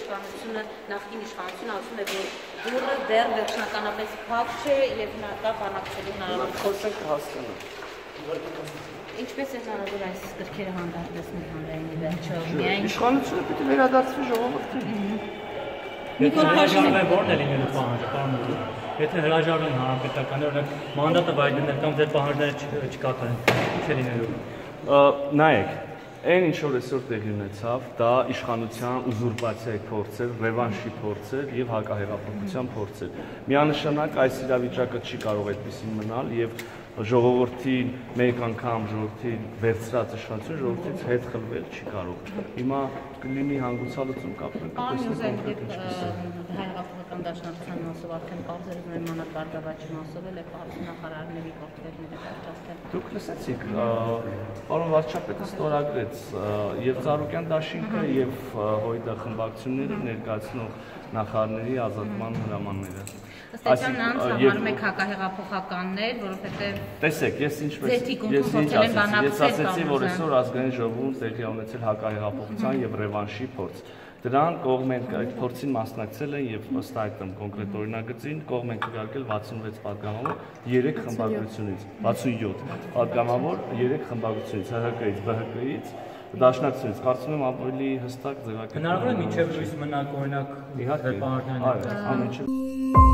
իշխանությունը, նախկին իշխանությունը ասում է, որ դուրը դեռ վերջնականապես փակ չէ եւ հնարավոր բանակցելու հնարավորություն։ Խոսենք հասկանա։ Ինչպես է հնարավոր այս գրքերը հանդարտեցնել հանրայինի վերջը։ Միայն իշխանությունը պիտի վերադարձվի ժողովրդին։ Նիկոլ Փաշինյանը որն է լինելու պահանջը, պարոն։ Եթե հրաժարվեն հանրապետականը, օրինակ մանդատը վայրդնել կամ ձեր պահանջները չկատարեն, ինչ է լինելու։ Նայեք, այն ինչ որ այսօր տեղի ունեցավ, դա իշխանության ուզուրպացիայի փորձ էր, ռևանշի փորձ էր եւ հակահեղափոխության փորձ էր։ Միանշանակ այս իրավիճակը չի կարող այդպեսին մնալ եւ ժողովրդին մեկ անգամ ժողովրդին վերցրած իշխանությունը ժողովրդից հետ խլվել չի կարող։ Հիմա կլինի հանգուցալուծում կապրենք։ Հայ-հեղափոխական դաշնակցության մասով արդեն կարծեր ունեն Մանուկ Բարգավաճի մասով էլ է նախարարների պորտֆելները վերջացնել։ Դուք լսեցիք, պարոն վարչապետը ստորագրեց եւ Ծառուկյան դաշինքը եւ ՀՅԴ խմբակցությունները ներկայացնող նախարարների ազատման հրամանները։ Ըստ էության նրանց համարում եք հակահեղափոխականներ, որովհետեւ տեսեք, ես ինչպես ես ասացի, որ այսօր ազգային ժողովում տեղի ունեցել հակահեղափոխության եւ ռևանշի փորձ։ Դրան կողմ են այդ փորձին մասնակցել են եւ ըստ այդմ կոնկրետ օրինագծին կողմ են քվեարկել 66 պատգամավոր 3 խմբագրությունից, 67 պատգամավոր 3 խմբագրությունից, ՀՀԿ-ից, ԲՀԿ-ից, Դաշնակցությունից, կարծում եմ ավելի հստակ ձևակերպել։ Հնարավոր է մինչև լույս մնաք օրինակ իհարկե, պահանջները։ այո, ամեն ինչ